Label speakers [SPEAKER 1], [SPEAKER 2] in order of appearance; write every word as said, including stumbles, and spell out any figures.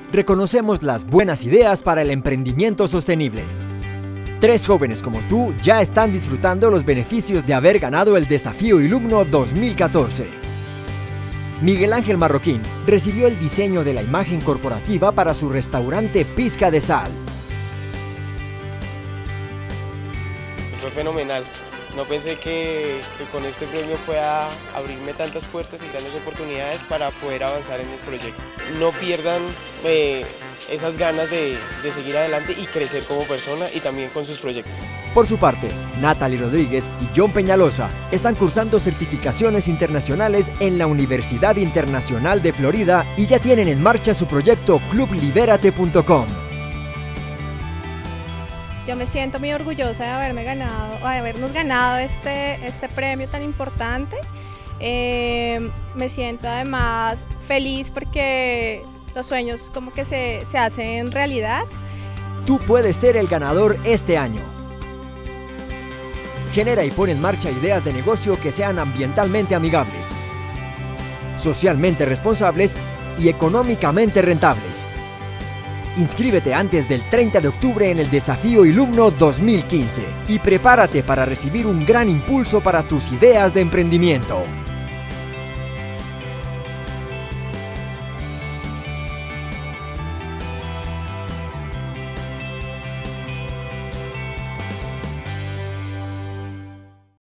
[SPEAKER 1] reconocemos las buenas ideas para el emprendimiento sostenible. Tres jóvenes como tú ya están disfrutando los beneficios de haber ganado el Desafío Ilumno dos mil catorce. Miguel Ángel Marroquín recibió el diseño de la imagen corporativa para su restaurante Pizca de Sal.
[SPEAKER 2] Fue fenomenal. No pensé que, que con este premio pueda abrirme tantas puertas y grandes oportunidades para poder avanzar en el proyecto. No pierdan eh, esas ganas de, de seguir adelante y crecer como persona y también con sus proyectos.
[SPEAKER 1] Por su parte, Natalie Rodríguez y John Peñalosa están cursando certificaciones internacionales en la Universidad Internacional de Florida y ya tienen en marcha su proyecto club liberate punto com.
[SPEAKER 3] Yo me siento muy orgullosa de haberme ganado, de habernos ganado este, este premio tan importante. Eh, me siento además feliz porque los sueños como que se, se hacen realidad.
[SPEAKER 1] Tú puedes ser el ganador este año. Genera y pon en marcha ideas de negocio que sean ambientalmente amigables, socialmente responsables y económicamente rentables. Inscríbete antes del treinta de octubre en el Desafío Ilumno dos mil quince y prepárate para recibir un gran impulso para tus ideas de emprendimiento.